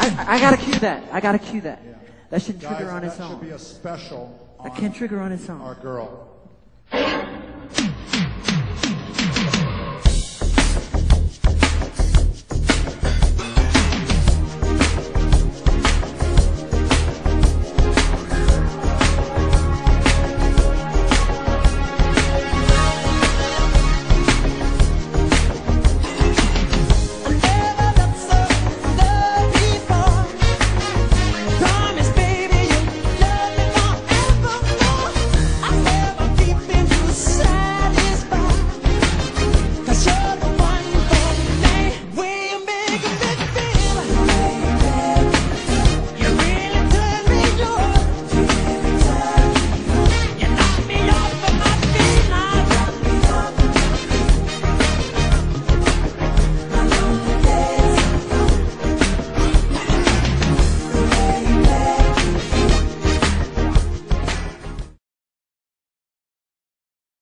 I gotta cue that. I gotta cue that. Yeah. That should trigger Guys, on its that own. should be a special That on can trigger on its own. our girl.